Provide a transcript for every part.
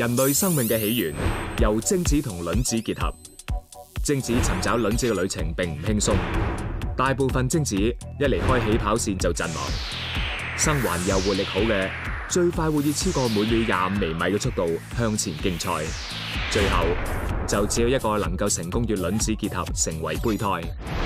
人類生命嘅起源由精子同卵子結合。精子尋找卵子嘅旅程並唔輕鬆，大部分精子一離開起跑線就陣亡。生還又活力好嘅，最快會以超過每秒25微米嘅速度向前競賽，最後就只有一個能夠成功與卵子結合成為胚胎。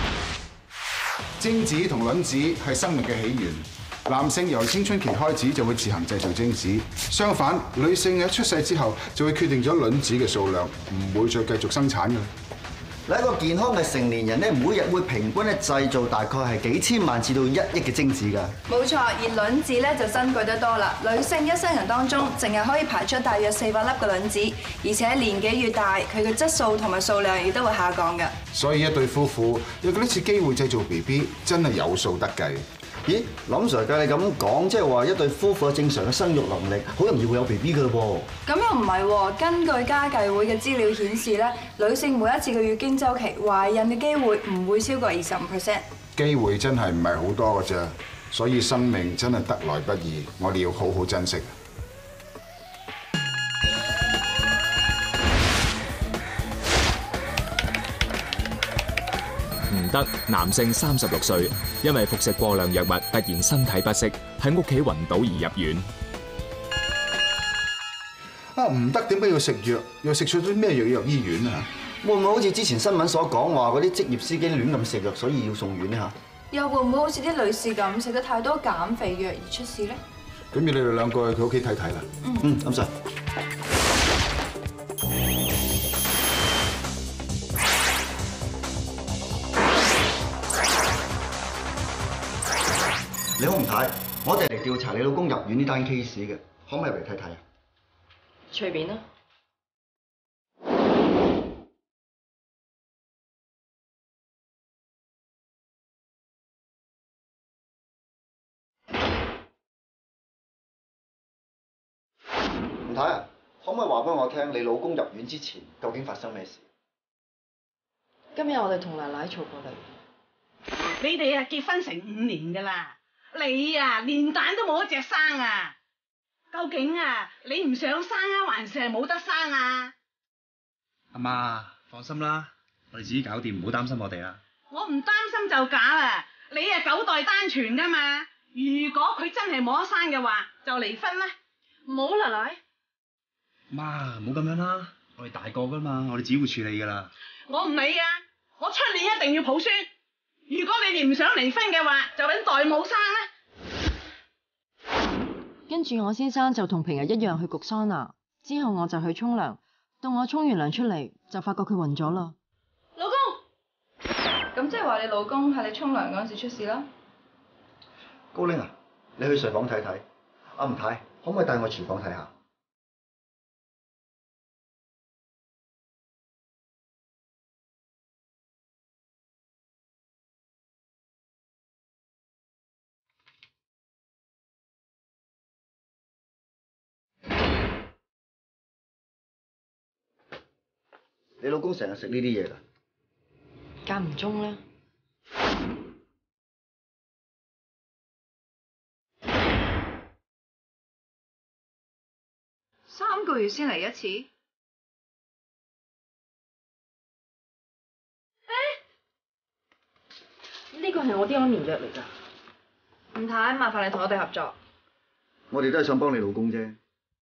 精子同卵子係生命嘅起源。男性由青春期開始就會自行製造精子，相反，女性喺出世之後就會決定咗卵子嘅數量，唔會再繼續生產㗎。 嗱，一個健康嘅成年人咧，每日會平均咧製造大概係幾千萬至到1億嘅精子㗎。 冇錯，而卵子咧就珍貴得多啦。女性一生人當中，淨係可以排出大約400粒嘅卵子，而且年紀越大，佢嘅質素同埋數量亦都會下降㗎。 所以一對夫婦有幾多次機會製造 BB， 真係有數得計。 咦，林 Sir 計你咁講，即係話一對夫婦正常嘅生育能力，好容易會有 BB 㗎咯噃。 咁又唔係喎，根據家計會嘅資料顯示咧，女性每一次嘅月經週期懷孕嘅機會唔會超過25%。 機會真係唔係好多㗎啫，所以生命真係得來不易，我哋要好好珍惜。 唔得，男性36歲，因為服食過量藥物，突然身體不適，喺屋企暈倒而入院。 啊，唔得，點解要食藥？又食錯啲咩藥入醫院啊？ 會唔會好似之前新聞所講話嗰啲職業司機亂咁食藥，所以要送院呢？嚇？ 又會唔會好似啲女士咁食得太多減肥藥而出事咧？ 咁要你哋兩個去佢屋企睇睇啦。 林 Sir。你好，吳太，我哋嚟調查你老公入院呢單 case 嘅，可唔可以入嚟睇睇啊？ 隨便啦。 吳太啊，可唔可以話俾我聽，你老公入院之前究竟發生咩事？ 今日我哋同奶奶嘈過嚟。 你哋啊結婚成5年㗎啦。你啊，連蛋都冇一隻生啊！究竟啊，你唔想生啊，還是係冇得生啊？ 阿媽，放心啦，我哋自己搞掂，唔好擔心我哋啦。 我唔擔心就假啦，你啊9代單傳㗎嘛。如果佢真係冇得生嘅話，就離婚啦。 唔好，奶奶。 媽，唔好咁樣啦，我哋大個㗎嘛，我哋自己會處理㗎啦。 我唔理啊，我出年一定要抱孫。如果你哋唔想離婚嘅話，就揾代母生啦。 跟住我先生就同平日一樣去焗桑拿，之後我就去沖涼。到我沖完涼出嚟，就發覺佢暈咗啦。 老公，咁即係話你老公喺你沖涼嗰陣時出事啦？ 高玲啊，你去睡房睇睇。阿吳太，可唔可以帶我去廚房睇下？你老公成日食呢啲嘢㗎？ 間唔中啦。 3個月先嚟一次？ 呢個係我啲安眠藥嚟㗎。 吳太，麻煩你同我哋合作。 我哋都係想幫你老公啫。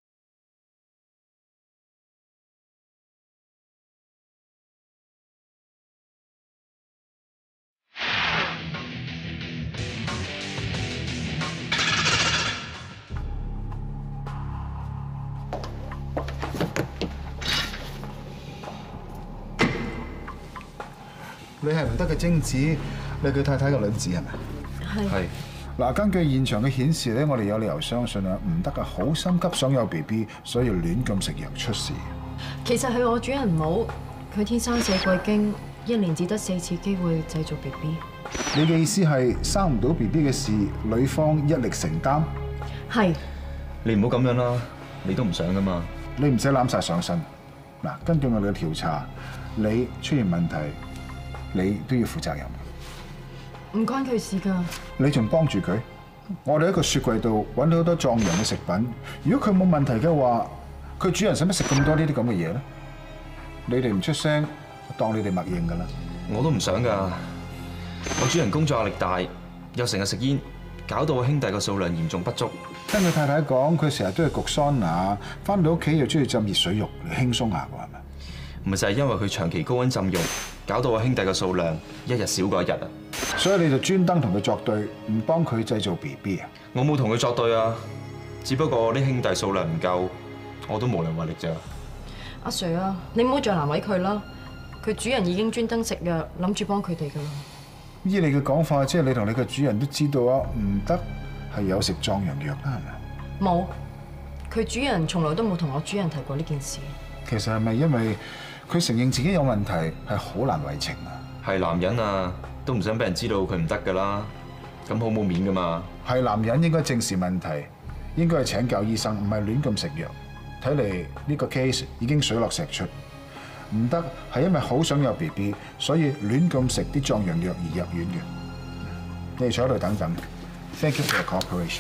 你係唔得嘅精子，你係佢太太嘅卵子係咪？ 係。 嗱，根據現場嘅顯示咧，我哋有理由相信啊，唔得啊，好心急想有 BB， 所以亂咁食藥出事。 其實係我主人唔好，佢天生4季經，1年只得4次機會製造 BB。 你嘅意思係生唔到 BB 嘅事，女方一力承擔？ 係。 你唔好咁樣啦，你都唔想㗎嘛。 你唔使攬晒上身。嗱，根據我哋嘅調查，你出現問題，你都要負責任。 唔關佢事㗎。 你仲幫住佢？我哋喺個雪櫃度揾到好多壯陽嘅食品。如果佢冇問題嘅話， 佢主人使乜食咁多呢啲咁嘅嘢咧？你哋唔出聲，我當你哋默認㗎啦。 我都唔想㗎。我主人工作壓力大，又成日食煙，搞到我兄弟個數量嚴重不足。 聽佢太太講，佢成日都係焗桑拿，翻到屋企又中意浸熱水浴嚟輕鬆下㗎，係咪？ 唔係就係因為佢長期高溫浸浴，搞到我兄弟個數量一日少過一日啊！ 所以你就專登同佢作對，唔幫佢製造 BB 啊？ 我冇同佢作對啊，只不過啲兄弟數量唔夠，我都無能為力咋。 阿 Sir 啊，你唔好再難為佢啦。佢主人已經專登食藥，諗住幫佢哋㗎啦。 依你嘅講法，即係你同你嘅主人都知道啊，唔得係有食壯陽藥啦，係咪？ 冇，佢主人從來都冇同我主人提過呢件事。 其實係咪因為佢承認自己有問題係好難為情啊？ 係男人啊，都唔想俾人知道佢唔得㗎啦，咁好冇面㗎嘛。 係男人應該正視問題，應該係請教醫生，唔係亂咁食藥。睇嚟呢個 case 已經水落石出，唔得係因為好想有 BB， 所以亂咁食啲壯陽藥而入院嘅。你哋坐喺度等等。Thank you for your cooperation。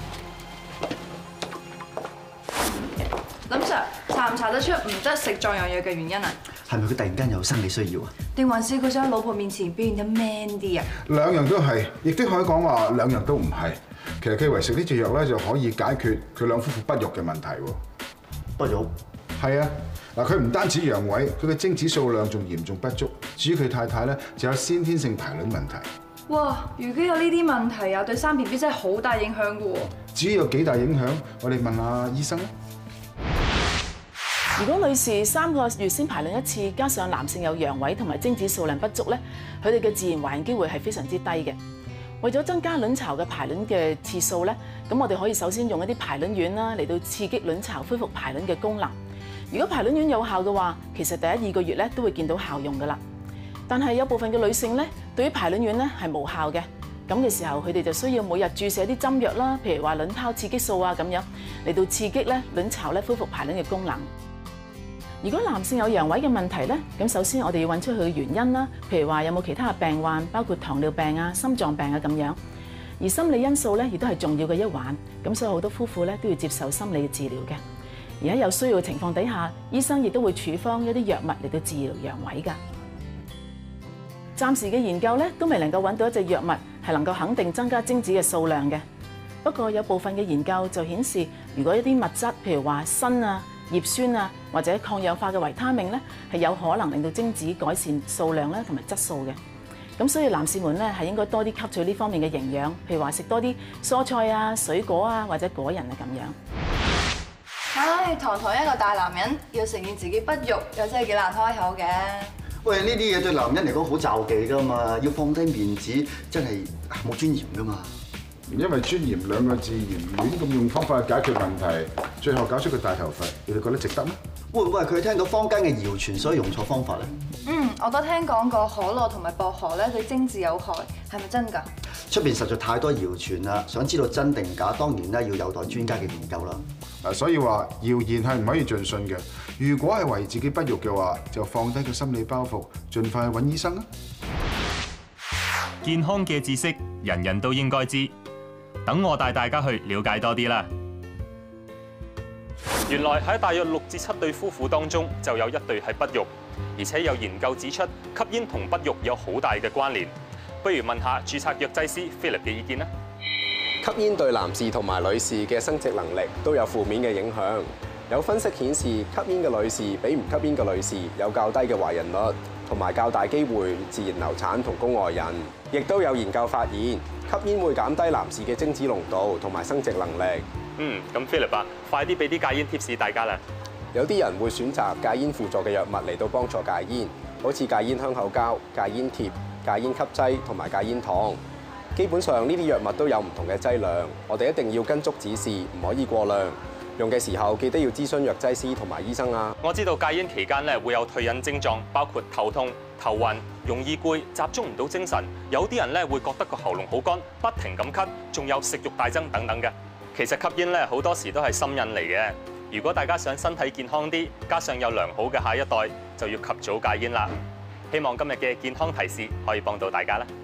林 Sir， 查唔查得出唔得食壯陽藥嘅原因啊？ 係咪佢突然間有生理需要啊？ 定還是佢想喺老婆面前表現得 man 啲啊？ 兩樣都係，亦都可以講話兩樣都唔係。其實佢為食呢隻藥咧，就可以解決佢兩夫婦不育嘅問題喎。 不育？ 係啊，嗱，佢唔單止陽痿，佢嘅精子數量仲嚴重不足。至於佢太太咧，就有先天性排卵問題。 哇！如果有呢啲問題啊，對生 BB 真係好大影響㗎喎。 至於有幾大影響，我哋問下醫生啦。 如果女士3個月先排卵一次，加上男性有陽痿同埋精子數量不足咧，佢哋嘅自然懷孕機會係非常之低嘅。為咗增加卵巢嘅排卵嘅次數咧，咁我哋可以首先用一啲排卵丸啦嚟到刺激卵巢恢復排卵嘅功能。如果排卵丸有效嘅話，其實第1、2個月咧都會見到效用㗎啦。但係有部分嘅女性咧，對於排卵丸咧係無效嘅。咁嘅時候，佢哋就需要每日注射啲針藥啦，譬如話卵泡刺激素啊咁樣嚟到刺激咧卵巢咧恢復排卵嘅功能。如果男性有陽痿嘅問題咧，咁首先我哋要揾出佢嘅原因啦，譬如話有冇其他嘅病患，包括糖尿病啊、心臟病啊咁樣。而心理因素咧，亦都係重要嘅一環。咁所以好多夫婦咧都要接受心理嘅治療嘅。而喺有需要嘅情況底下，醫生亦都會處方一啲藥物嚟到治療陽痿㗎。暫時嘅研究咧都未能夠揾到一隻藥物係能夠肯定增加精子嘅數量嘅。不過有部分嘅研究就顯示，如果一啲物質，譬如話鋅啊、葉酸啊或者抗氧化嘅維他命咧，係有可能令到精子改善數量咧同埋質素嘅。咁所以男士們咧係應該多啲吸取呢方面嘅營養，譬如話食多啲蔬菜啊、水果啊或者果仁啊咁樣。 唉，堂堂一個大男人要承認自己不育，又真係幾難開口嘅。 喂，呢啲嘢對男人嚟講好罩忌㗎嘛，要放低面子，真係冇尊嚴㗎嘛。 因為尊嚴兩個字，唔亂咁用方法去解決問題，最後搞出個大頭佛，你哋覺得值得咩？ 會唔會係佢聽到坊間嘅謠傳，所以用錯方法咧？ 我都聽講過可樂同埋薄荷咧對精子有害，係咪真㗎？ 出邊實在太多謠傳啦，想知道真定假，當然咧要有待專家嘅研究啦。 嗱，所以話謠言係唔可以盡信嘅。如果係為自己不育嘅話，就放低個心理包袱，盡快去揾醫生啦。 健康嘅知識，人人都應該知。等我帶大家去了解多啲啦。原來喺大約6至7對夫婦當中，就有1對係不育，而且有研究指出吸煙同不育有好大嘅關聯。不如問下註冊藥劑師 Philip 嘅意見啦。 吸煙對男士同埋女士嘅生殖能力都有負面嘅影響。有分析顯示，吸煙嘅女士比唔吸煙嘅女士有較低嘅懷孕率，同埋較大機會自然流產同宮外孕。亦都有研究發現，吸煙會減低男士嘅精子濃度同埋生殖能力。 咁 Philip 啊，快啲俾啲戒煙貼士大家啦。 有啲人會選擇戒煙輔助嘅藥物嚟到幫助戒煙，好似戒煙香口膠、戒煙貼、戒煙吸劑同埋戒煙糖。基本上呢啲藥物都有唔同嘅劑量，我哋一定要跟足指示，唔可以過量。用嘅時候記得要諮詢藥劑師同埋醫生啊。 我知道戒煙期間咧會有退癮症狀，包括頭痛、頭暈、容易攰、集中唔到精神。有啲人咧會覺得個喉嚨好乾，不停咁咳，仲有食慾大增等等嘅。其實吸煙咧好多時都係心癮嚟嘅。如果大家想身體健康啲，加上有良好嘅下一代，就要及早戒煙啦。希望今日嘅健康提示可以幫到大家啦。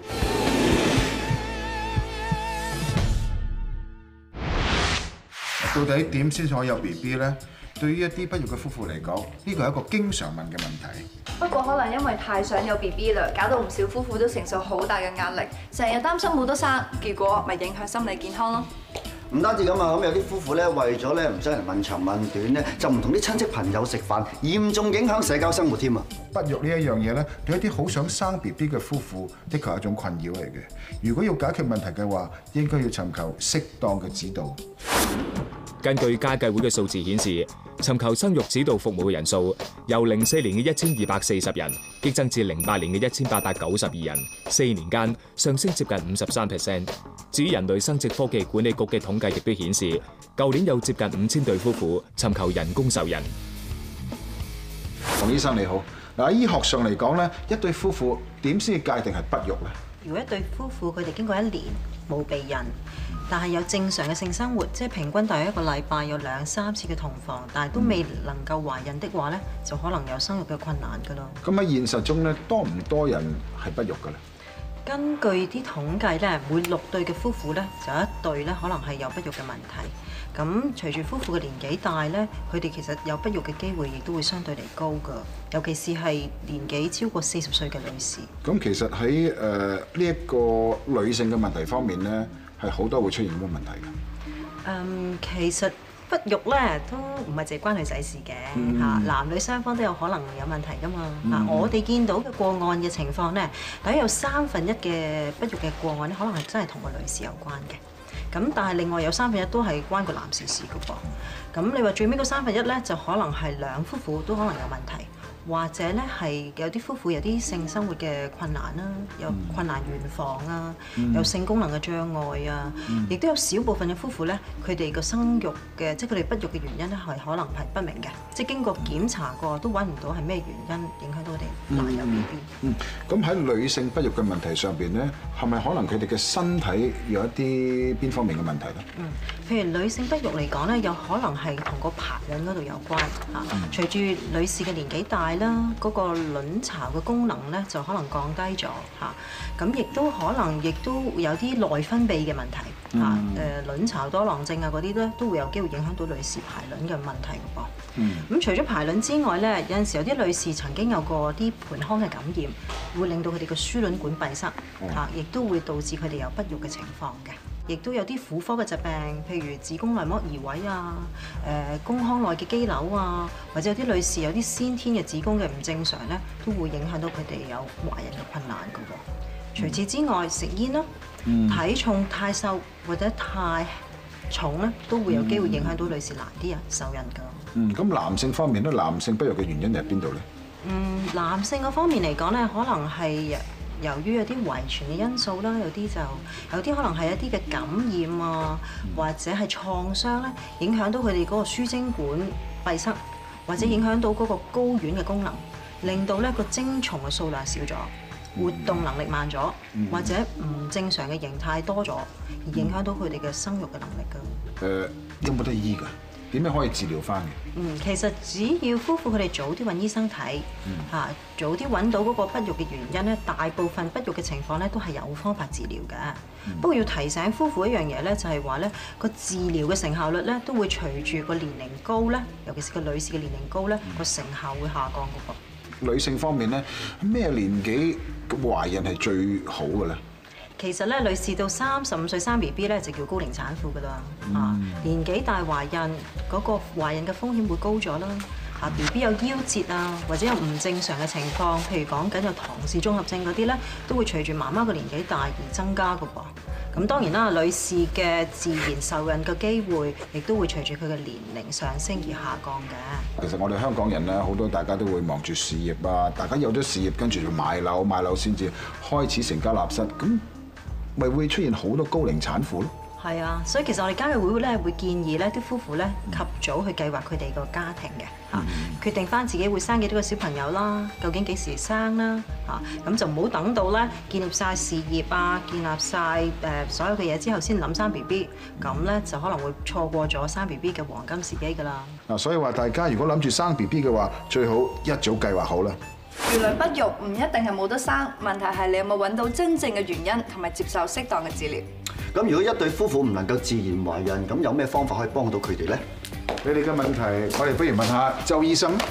到底點先可以有 BB 咧？ 對於一啲不育嘅夫婦嚟講，呢個係一個經常問嘅問題。 不過可能因為太想有 BB 啦，搞到唔少夫婦都承受好大嘅壓力，成日擔心冇得生，結果咪影響心理健康咯。 唔單止咁啊，咁有啲夫婦咧為咗咧唔使人問長問短咧，就唔同啲親戚朋友食飯，嚴重影響社交生活添啊！ 不育呢一樣嘢咧，對一啲好想生 BB 嘅夫婦，的確係一種困擾嚟嘅。如果要解決問題嘅話，應該要尋求適當嘅指導。 根據家計會嘅數字顯示，尋求生育指導服務嘅人數由04年嘅1240人激增至08年嘅1892人，4年間上升接近53%。至於人類生殖科技管理局嘅統計亦都顯示，舊年有接近5000對夫婦尋求人工受孕。 黃醫生你好，嗱喺醫學上嚟講咧，一對夫婦點先界定係不育咧？ 如果一對夫婦佢哋經過1年冇避孕，但係有正常嘅性生活，即係平均大約1個禮拜有2、3次嘅同房，但係都未能夠懷孕的話咧，就可能有生育嘅困難㗎咯。 咁喺現實中咧，多唔多人係不育㗎咧？ 根據啲統計咧，每6對嘅夫婦咧，就有1對咧可能係有不育嘅問題。咁隨住夫婦嘅年紀大咧，佢哋其實有不育嘅機會亦都會相對嚟高㗎，尤其是係年紀超過40歲嘅女士。 咁其實喺呢一個女性嘅問題方面咧，係好多會出現咁嘅問題㗎。 其實不育咧都唔係淨係關女仔事嘅嚇，男女雙方都有可能有問題㗎嘛。我哋見到嘅個案嘅情況咧，大約有1/3嘅不育嘅個案咧，可能係真係同個女士有關嘅。咁但係另外有1/3都係關個男士事㗎噃。咁你話最尾嗰1/3咧，就可能係兩夫婦都可能有問題。或者咧係有啲夫婦有啲性生活嘅困難啦，有困難圓房啊，有性功能嘅障礙啊，亦都有少部分嘅夫婦咧，佢哋個生育嘅即係佢哋不育嘅原因咧係可能係不明嘅，即係經過檢查過都揾唔到係咩原因影響到佢哋難有 BB。 咁喺女性不育嘅問題上邊咧，係咪可能佢哋嘅身體有一啲邊方面嘅問題咧？ 譬如女性不育嚟講咧，有可能係同個排卵嗰度有關嚇。隨住女士嘅年紀大啦，嗰個卵巢嘅功能咧就可能降低咗嚇。咁亦都可能亦都有啲內分泌嘅問題嚇。卵巢多囊症啊嗰啲咧都會有機會影響到女士排卵嘅問題嘅噃。咁除咗排卵之外咧，有陣時有啲女士曾經有過啲盆腔嘅感染，會令到佢哋個輸卵管閉塞嚇，亦都會導致佢哋有不育嘅情況嘅。亦都有啲婦科嘅疾病，譬如子宮內膜移位啊、宮腔內嘅肌瘤啊，或者有啲女士有啲先天嘅子宮嘅唔正常咧，都會影響到佢哋有懷孕嘅困難㗎喎。除此之外，食煙啦、體重太瘦或者太重咧，都會有機會影響到女士難啲受孕㗎。 咁男性方面咧，男性不育嘅原因係邊度咧？ 男性嗰方面嚟講咧，可能係由於有啲遺傳嘅因素啦，有啲可能係一啲嘅感染啊，或者係創傷咧，影響到佢哋嗰個輸精管閉塞，或者影響到嗰個睾丸嘅功能，令到咧個精蟲嘅數量少咗，活動能力慢咗，或者唔正常嘅形態多咗，而影響到佢哋嘅生育嘅能力㗎。 有冇得醫㗎？點樣可以治療翻嘅？ 其實只要夫婦佢哋早啲揾醫生睇，早啲揾到嗰個不育嘅原因咧，大部分不育嘅情況咧都係有方法治療嘅。不過要提醒夫婦一樣嘢咧，就係話咧個治療嘅成效率咧都會隨住個年齡高咧，尤其是個女士嘅年齡高咧，個成效會下降㗎噃。 女性方面咧，咩年紀懷孕係最好嘅咧？ 其實咧，女士到35歲生 BB 咧就叫高齡產婦㗎啦。年紀大懷孕嗰個懷孕嘅風險會高咗啦。BB 有夭折啊，或者有唔正常嘅情況，譬如講緊有唐氏綜合症嗰啲咧，都會隨住媽媽嘅年紀大而增加㗎噃。咁當然啦，女士嘅自然受孕嘅機會，亦都會隨住佢嘅年齡上升而下降嘅。 其實我哋香港人咧，好多大家都會忙住事業啊，大家有咗事業跟住就買樓先至開始成家立室，咁咪會出現好多高齡產婦咯。 係啊，所以其實我哋家計會咧會建議咧啲夫婦咧及早去計劃佢哋個家庭嘅決定翻自己會生幾多個小朋友啦，究竟幾時生啦咁就唔好等到咧建立晒事業啊，建立晒所有嘅嘢之後先諗生 BB， 咁咧就可能會錯過咗生 BB 嘅黃金時機㗎啦。 所以話大家如果諗住生 BB 嘅話，最好一早計劃好啦。 原來不育唔一定係冇得生，問題係你有冇揾到真正嘅原因同埋接受適當嘅治療。 咁如果一對夫婦唔能夠自然懷孕，咁有咩方法可以幫到佢哋咧？ 你哋嘅問題，我哋不如問下周醫生。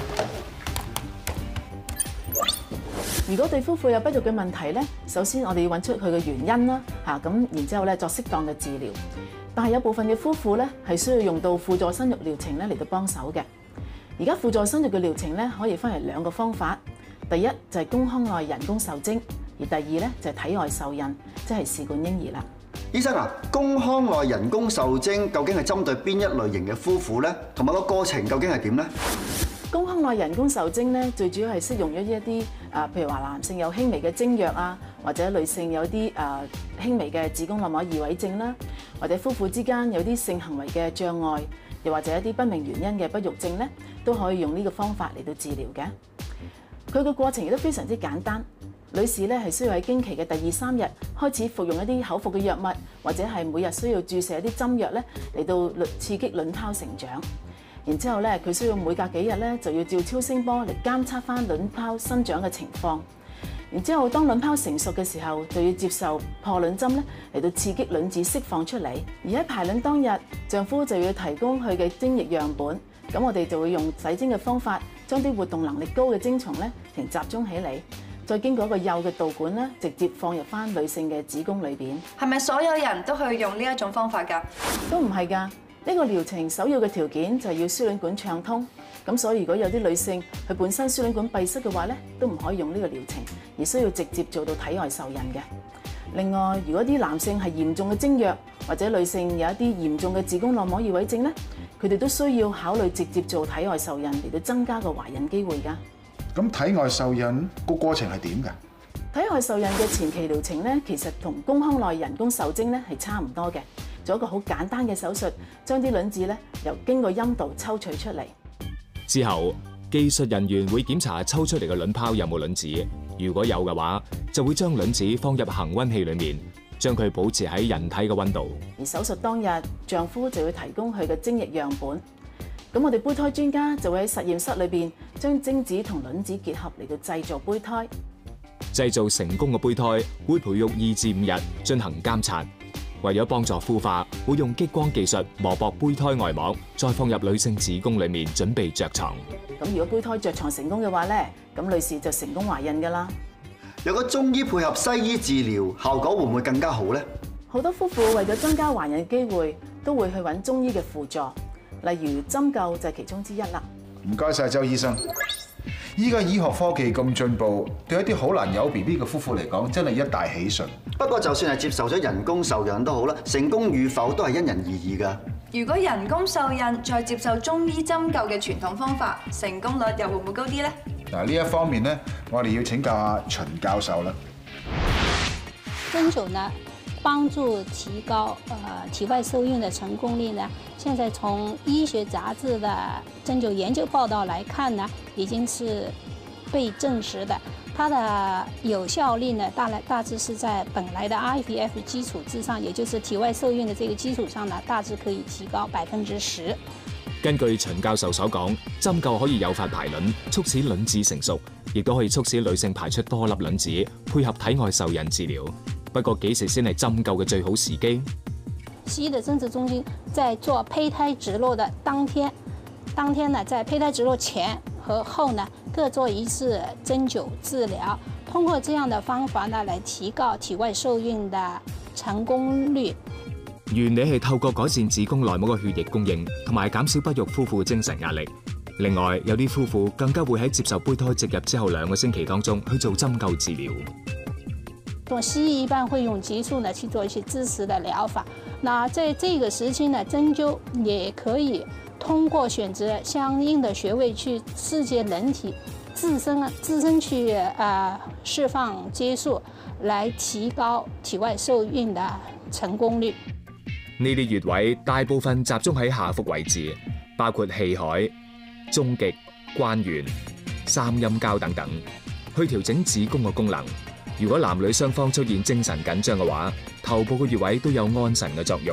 如果對夫婦有不育嘅問題咧，首先我哋要揾出佢嘅原因啦，咁然之後咧作適當嘅治療。但係有部分嘅夫婦咧係需要用到輔助生育療程咧嚟到幫手嘅。而家輔助生育嘅療程咧可以分為兩個方法，第一就係宮腔內人工受精，而第二咧就係體外受孕，即係試管嬰兒啦。 醫生啊，宮腔內人工受精究竟係針對邊一類型嘅夫婦咧？同埋個過程究竟係點咧？ 宮腔內人工受精咧，最主要係適用於一啲譬如話男性有輕微嘅精弱啊，或者女性有啲輕微嘅子宮內膜異位症啦，或者夫婦之間有啲性行為嘅障礙，又或者一啲不明原因嘅不育症咧，都可以用呢個方法嚟到治療嘅。佢個過程亦都非常之簡單。女士咧係需要喺經期嘅第2、3日開始服用一啲口服嘅藥物，或者係每日需要注射一啲針藥咧嚟到刺激卵泡成長。然之後咧，佢需要每隔幾日咧就要照超聲波嚟監測翻卵泡生長嘅情況。然之後，當卵泡成熟嘅時候，就要接受破卵針咧嚟到刺激卵子釋放出嚟。而喺排卵當日，丈夫就要提供佢嘅精液樣本。咁我哋就會用洗精嘅方法，將啲活動能力高嘅精蟲咧集中起嚟，再經過一個幼嘅導管咧，直接放入翻女性嘅子宮裏邊。 係咪所有人都去用呢一種方法㗎？ 都唔係㗎。呢個療程首要嘅條件就係要輸卵管暢通，咁所以如果有啲女性佢本身輸卵管閉塞嘅話咧，都唔可以用呢個療程，而需要直接做到體外受孕嘅。另外，如果啲男性係嚴重嘅精弱，或者女性有一啲嚴重嘅子宮內膜異位症咧，佢哋都需要考慮直接做體外受孕嚟到增加個懷孕機會㗎。 咁體外受孕個過程係點㗎？ 體外受孕嘅前期療程咧，其實同宮腔內人工受精咧係差唔多嘅。做一個好簡單嘅手術，將啲卵子咧由經過陰道抽取出嚟。 之後，技術人員會檢查抽出嚟嘅卵泡有冇卵子，如果有嘅話，就會將卵子放入恆溫器裡面，將佢保持喺人體嘅溫度。 而手術當日，丈夫就會提供佢嘅精液樣本。咁我哋胚胎專家就會喺實驗室裏邊將精子同卵子結合嚟到製造胚胎。 製造成功嘅胚胎會培育2至5日進行監察。為咗幫助孵化，會用激光技術磨薄胚胎外膜，再放入女性子宮裡面準備着床。 咁如果胚胎着床成功嘅話咧，咁女士就成功懷孕㗎啦。 有個中醫配合西醫治療，效果會唔會更加好咧？ 好多夫婦為咗增加懷孕機會，都會去揾中醫嘅輔助，例如針灸就係其中之一啦。 唔該晒周醫生。依家醫學科技咁進步，對一啲好難有 BB 嘅夫婦嚟講，真係一大喜訊。 不過就算係接受咗人工受孕都好啦，成功與否都係因人而異㗎。 如果人工受孕再接受中醫針灸嘅傳統方法，成功率又會唔會高啲呢？ 嗱，呢一方面呢，我哋要請教下秦教授啦。 針灸呢，幫助提高體外受孕的成功率呢，現在從醫學雜誌的針灸研究報道來看呢，已經是被證實的。它的有效率呢，大致是在本來的 IVF 基礎之上，也就是體外受孕的這個基礎上呢，大致可以提高10%。 根據秦教授所講，針灸可以誘發排卵，促使卵子成熟，亦都可以促使女性排出多粒卵子，配合體外受孕治療。不過幾時先係針灸嘅最好時機？ 西醫的生殖中心在做胚胎植入的當天呢，在胚胎植入前和後呢，各做一次針灸治療，通過這樣的方法呢，來提高體外受孕的成功率。 原理係透過改善子宮內膜嘅血液供應，同埋減少不育夫婦精神壓力。另外，有啲夫婦更加會喺接受胚胎植入之後2個星期當中去做針灸治療。 西醫一般會用激素呢去做一些支持的療法。那在這個時期呢，針灸也可以通過選擇相應的穴位去刺激人體自身去釋放激素，來提高體外受孕的成功率。 呢啲穴位大部分集中喺下腹位置，包括氣海、中極、關元、三陰交等等，去調整子宮嘅功能。如果男女雙方出現精神緊張嘅話，頭部嘅穴位都有安神嘅作用。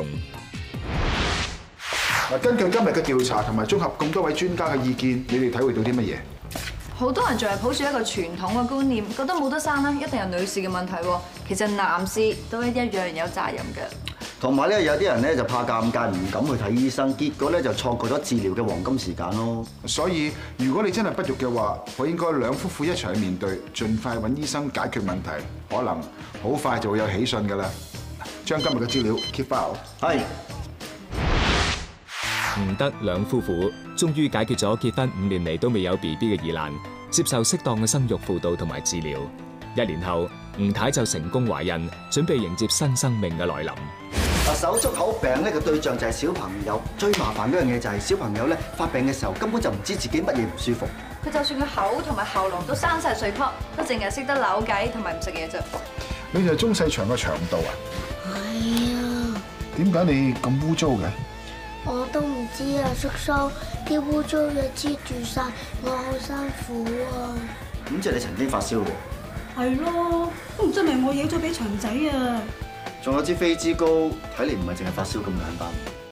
嗱，根據今日嘅調查同埋綜合咁多位專家嘅意見，你哋體會到啲乜嘢？ 好多人仲係抱住一個傳統嘅觀念，覺得冇得生啦，一定係女士嘅問題喎。其實男士都一樣有責任嘅。 同埋咧，有啲人咧就怕尷尬，唔敢去睇醫生，結果咧就錯過咗治療嘅黃金時間咯。 所以如果你真係不育嘅話，我應該兩夫婦一齊去面對，盡快揾醫生解決問題，可能好快就會有喜訊㗎啦。將今日嘅資料 keep file。 係。 吳德兩夫婦終於解決咗結婚5年嚟都未有 BB 嘅疑難，接受適當嘅生育輔導同埋治療。1年後，吳太就成功懷孕，準備迎接新生命嘅來臨。 手足口病呢個對象就係小朋友，最麻煩嗰樣嘢就係小朋友咧發病嘅時候根本就唔知自己乜嘢唔舒服。 佢就算個口同埋喉嚨都生晒水泡，都淨係識得扭計同埋唔食嘢啫。 你就係中細腸嘅腸道啊？ 係啊。 點解你咁污糟嘅？ 我都唔知啊，叔叔，啲污糟嘢黐住晒，我好辛苦啊。 咁即係你曾經發燒喎？ 係咯，都唔知係咪我惹咗俾長仔啊！ 仲有支飛脂膏，睇嚟唔係淨係發燒咁簡單。